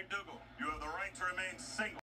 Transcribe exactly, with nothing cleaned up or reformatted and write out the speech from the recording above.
McDougal, you have the right to remain single.